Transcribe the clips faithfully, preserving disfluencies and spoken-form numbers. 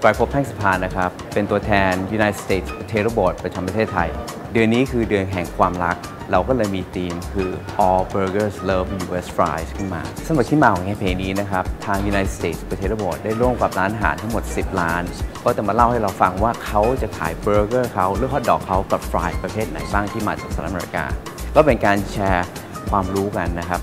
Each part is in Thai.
ตรภพแท่งสะพานนะครับเป็นตัวแทน United States Potato Board ประจำประเทศไทยเดือนนี้คือเดือนแห่งความรักเราก็เลยมีธีมคือ All Burgers Love ยู เอส Fries ขึ้นมาสำหรับที่มาของแคมเปญนี้นะครับทาง United States Potato Board ได้ร่วมกับร้านอาหารทั้งหมดสิบร้านก็จะมาเล่าให้เราฟังว่าเขาจะขายเบอร์เกอร์เขาหรือฮอทดอกเขากับฟรายประเภทไหนบ้างที่มาจากสหรัฐอเมริกาก็เป็นการแชร์ความรู้กันนะครับ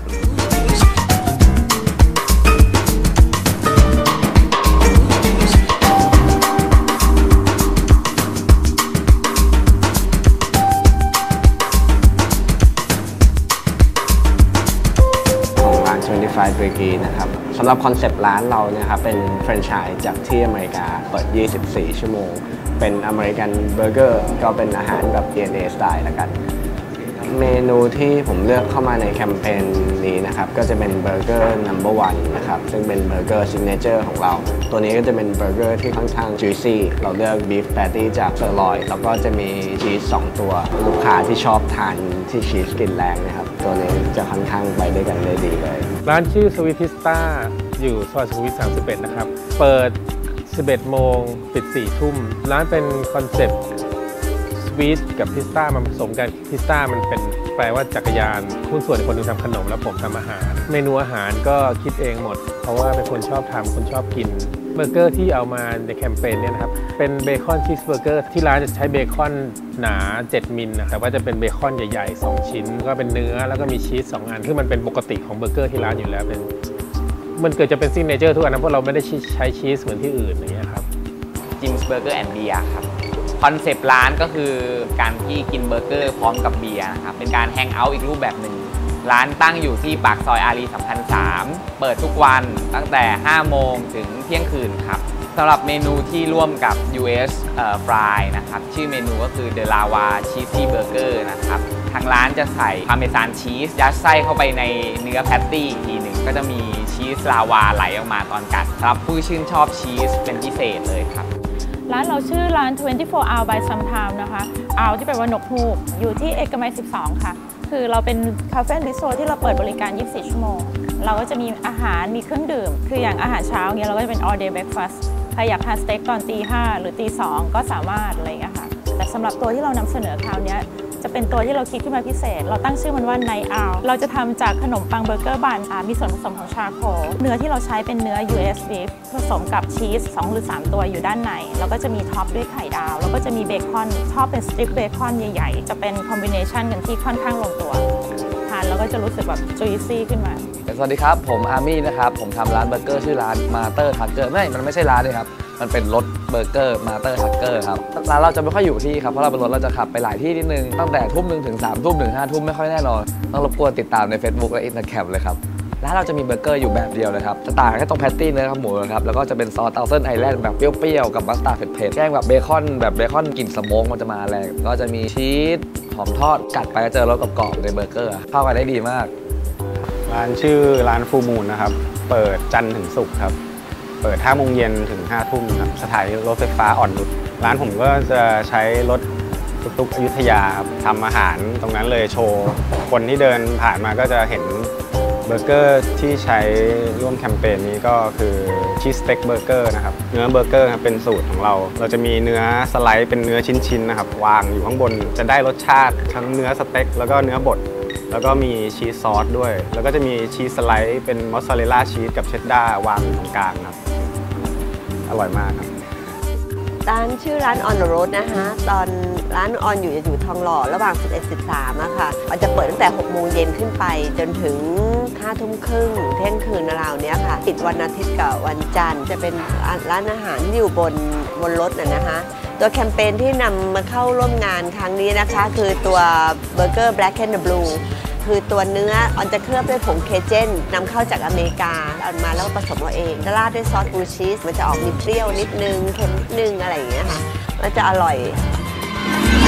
ยี่สิบห้า Bakery นะครับสำหรับคอนเซปต์ร้านเราเนี่ยครับเป็นแฟรนไชส์จากที่อเมริกาเปิดยี่สิบสี่ชั่วโมงเป็นอเมริกันเบอร์เกอร์ก็เป็นอาหารแบบ ดี เอ็น เอ สไตล์ละกันเมนูที่ผมเลือกเข้ามาในแคมเปญนี้นะครับก็จะเป็นเบอร์เกอร์ นัมเบอร์ วัน นะครับซึ่งเป็นเบอร์เกอร์ซิกเนเจอร์ของเราตัวนี้ก็จะเป็นเบอร์เกอร์ที่ค่อนข้าง juicy เราเลือก beef patty จากเซอร์ลอยแล้วก็จะมีชีสสองตัวลูกค้าที่ชอบทานที่ชีสกลิ่นแรงนะครับตัวนี้จะค่อนข้างไปด้วยกันได้ดีเลยร้านชื่อสวีทพิสต้าอยู่ซอยสุขุมวิทสามสิบเอ็ดนะครับเปิดสิบเอ็ดโมงปิดสี่ทุ่มร้านเป็นคอนเซ็ปต์สวีทกับพิสต้ามาผสมกันพิสต้ามันเป็นแปลว่าจักรยานหุ้นส่วนคนนึงทำขนมแล้วผมทำอาหารเมนูอาหารก็คิดเองหมดเพราะว่าเป็นคนชอบทำคนชอบกินเบอร์เกอร์ที่เอามาในแคมเปญเนี่ยนะครับเป็นเบคอนชีสเบอร์เกอร์ที่ร้านจะใช้เบคอนหนาเจ็ดมิลนะครับว่าจะเป็นเบคอนใหญ่ๆสองชิ้นก็เป็นเนื้อแล้วก็มีชีสสองอันซึ่งมันเป็นปกติของเบอร์เกอร์ที่ร้านอยู่แล้วเป็นมันเกิดจะเป็นซิกเนเจอร์ทุกอันนะเพราะเราไม่ได้ใช้ชีสเหมือนที่อื่นอย่างเงี้ยครับจิมส์เบอร์เกอร์แอนด์เบียร์ครับคอนเซปต์ร้านก็คือการที่กินเบอร์เกอร์พร้อมกับเบียร์นะครับเป็นการแฮงเอาท์อีกรูปแบบหนึ่งร้านตั้งอยู่ที่ปากซอยอารีสัมพันธ์สามเปิดทุกวันตั้งแต่ห้าโมงถึงเที่ยงคืนครับสำหรับเมนูที่ร่วมกับ ยู เอส เอ่อ Fry นะครับชื่อเมนูก็คือ The Lava Cheesy Burger นะครับทางร้านจะใส่พาร์เมซานชีสยัดไส้เข้าไปในเนื้อแพตตี้อีกทีหนึ่งก็จะมีชีสลาวาไหลออกมาตอนกัดครับผู้ชื่นชอบชีสเป็นพิเศษเลยครับร้านเราชื่อร้าน ยี่สิบสี่ hour by sometime นะคะ hour ที่แปลว่านกฮูกอยู่ที่เอกมัยสิบสองค่ะคือเราเป็นคาเฟ่บิสโตรที่เราเปิดบริการยี่สิบสี่ชั่วโมงเราก็จะมีอาหารมีเครื่องดื่มคืออย่างอาหารเช้าเงี้ยเราก็จะเป็น all day breakfast ใครอยากทานสเต็กตอนตีห้าหรือตีสองก็สามารถอะไรอย่างเงี้ยค่ะแต่สำหรับตัวที่เรานำเสนอคราวนี้จะเป็นตัวที่เราคิดขึ้นมาพิเศษเราตั้งชื่อมันว่า Night Owl เราจะทำจากขนมปังเบอร์เกอร์บันมีส่วนผสมของชาโคลเนื้อที่เราใช้เป็นเนื้อ ยู เอส beef ผสมกับชีสสองหรือสามตัวอยู่ด้านในแล้วก็จะมีท็อปด้วยไข่ดาวแล้วก็จะมีเบคอนชอบเป็นสตริปเบคอนใหญ่ๆจะเป็นคอมบิเนชันกันที่ค่อนข้างลงตัวทานแล้วก็จะรู้สึกแบบ juicy ขึ้นมาสวัสดีครับผมอาร์มี่นะครับผมทำร้านเบอร์เกอร์ชื่อร้านมาเตอร์ทักเกอร์ไม่มันไม่ใช่ร้านเลยครับมันเป็นรถเบอร์เกอร์มาเตอร์ทักเกอร์ครับร้านเราจะไม่ค่อยอยู่ที่ครับเพราะเราเป็นรถเราจะขับไปหลายที่นิดนึงตั้งแต่ทุ่มหนึ่งถึงสามทุ่มถึงห้าทุ่มไม่ค่อยแน่นอนต้องรบกวนติดตามใน Facebook และ Instagram เลยครับร้านเราจะมีเบอร์เกอร์อยู่แบบเดียวเลยครับจะต่างแค่ตรงแพตตี้เนื้อครับหมูครับแล้วก็จะเป็นซอสเตาเซนไอแลนด์แบบเปรี้ยวๆกับมัสตาร์ดเผ็ดๆแกล้งแบบเบคอนแบบเบคอนกลิ่นสโมกมันจะมาแรงก็จะมีชีสหอมทอดกัดไปก็เจอรสกรอบๆในเบอร์เกอร์เข้ากันได้ดีมากร้านชื่อร้านฟูมูลนะครับเปิดจันทร์ถึงศุกร์ครับเปิดห้าโมงเย็นถึงห้าทุ่มครับสถานีรถไฟฟ้าอ่อนนุชร้านผมก็จะใช้รถตุ๊กๆอยุธยาทำอาหารตรงนั้นเลยโชว์คนที่เดินผ่านมาก็จะเห็นเบอร์เกอร์ที่ใช้ร่วมแคมเปญนี้ก็คือชีสสเต็กเบอร์เกอร์นะครับเนื้อเบอร์เกอร์เป็นสูตรของเราเราจะมีเนื้อสไลด์เป็นเนื้อชิ้นๆนะครับวางอยู่ข้างบนจะได้รสชาติทั้งเนื้อสเต็กแล้วก็เนื้อบดแล้วก็มีชีสซอสด้วยแล้วก็จะมีชีสสไลด์เป็นมอสซาเรลล่าชีสกับเชดดาร์วางอยู่ตรงกลางครับอร่อยมากครับร้านชื่อร้าน On the Road นะคะตอนร้านออนอยู่จะอยู่ทองหล่อระหว่างสิบเอ็ด สิบสามอะค่ะมันจะเปิดตั้งแต่หกโมงเย็นขึ้นไปจนถึงห้าทุ่มครึ่งเที่ยงคืนราวเนี้ยค่ะปิดวันอาทิตย์กับวันจันทร์จะเป็นร้านอาหารที่อยู่บนบนรถน่ะนะคะตัวแคมเปญที่นำมาเข้าร่วมงานครั้งนี้นะคะคือตัวเบอร์เกอร์ Black and Blue คือตัวเนื้อออนจะเคลือบด้วยผงเคเจนนำเข้าจากอเมริกาเอามาแล้วผสมเอาเองราดด้วยซอสบลูชีสมันจะออกมีเปรี้ยวนิดนึงเค็มนิดนึงอะไรอย่างเงี้ยค่ะมันจะอร่อย